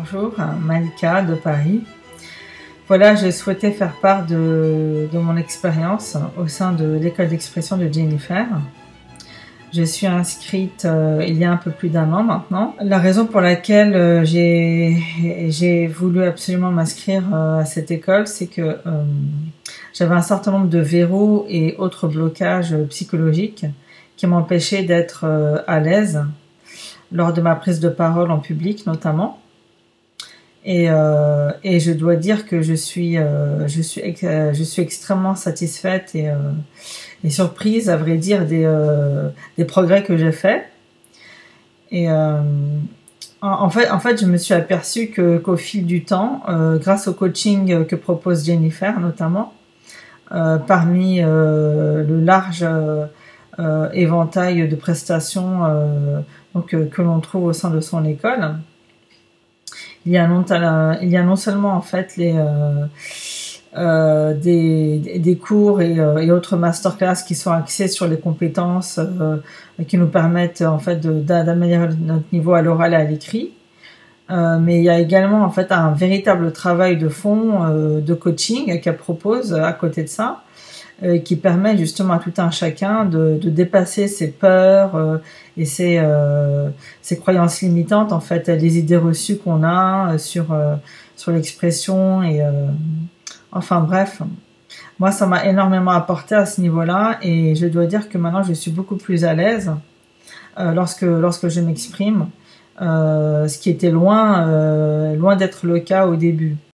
Bonjour, Malika de Paris. Voilà, je souhaitais faire part de mon expérience au sein de l'école d'expression de Jennifer. Je suis inscrite il y a un peu plus d'1 an maintenant. La raison pour laquelle j'ai voulu absolument m'inscrire à cette école, c'est que j'avais un certain nombre de verrous et autres blocages psychologiques qui m'empêchaient d'être à l'aise lors de ma prise de parole en public notamment. Et je dois dire que je suis extrêmement satisfaite et surprise, à vrai dire, des progrès que j'ai faits. Et en fait, je me suis aperçue qu'au fil du temps, grâce au coaching que propose Jennifer notamment, parmi le large éventail de prestations que l'on trouve au sein de son école, il y a non seulement en fait des cours et autres masterclass qui sont axés sur les compétences qui nous permettent en fait d'améliorer notre niveau à l'oral et à l'écrit, mais il y a également en fait un véritable travail de fond de coaching qu'elle propose à côté de ça, qui permet justement à tout un chacun de dépasser ses peurs et ses croyances limitantes, en fait, les idées reçues qu'on a sur l'expression et enfin bref, moi ça m'a énormément apporté à ce niveau-là, et je dois dire que maintenant je suis beaucoup plus à l'aise lorsque je m'exprime, ce qui était loin d'être le cas au début.